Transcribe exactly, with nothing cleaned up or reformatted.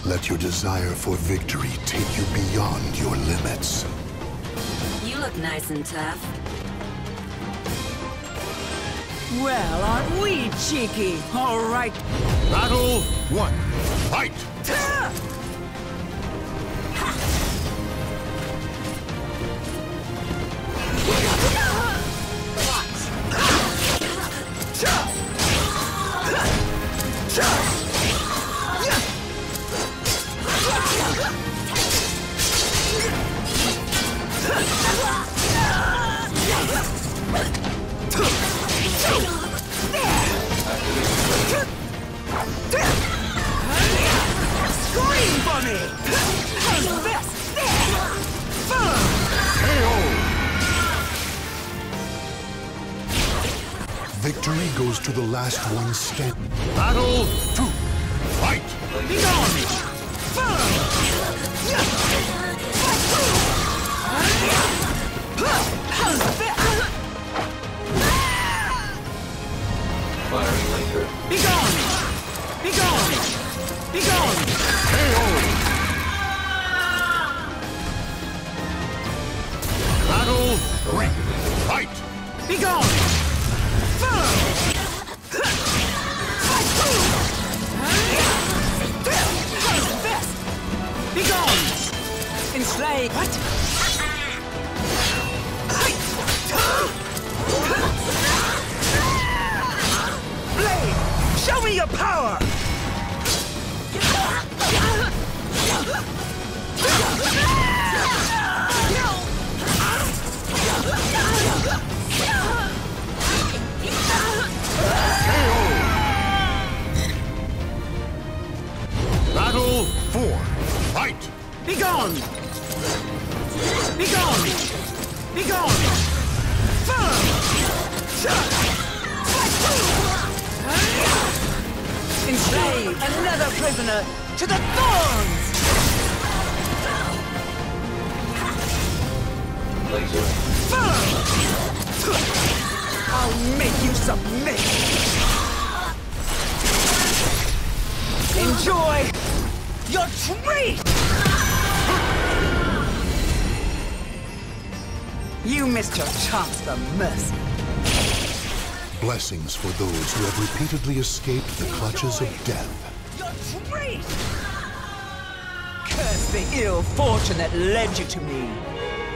Let your desire for victory take you beyond your limits. You look nice and tough. Well, aren't we cheeky? All right. Battle one. Fight! Scream for me! How's this? Victory goes to the last one standing. Battle two. Fight! Be gone! How's this? Firing laser. Be gone! Be gone! Be gone! K O! Battle three. Fight! Be gone! How's this? Be gone! Enslave! What? Blade! Show me your power! Battle four. Fight! Be gone! Be gone! Be gone! Enslave another prisoner to the thorns! Laser. I'll make you submit! Enjoy your treat! You missed your chance for mercy. Blessings for those who have repeatedly escaped the clutches of death. Your treat! Curse the ill fortune that led you to me.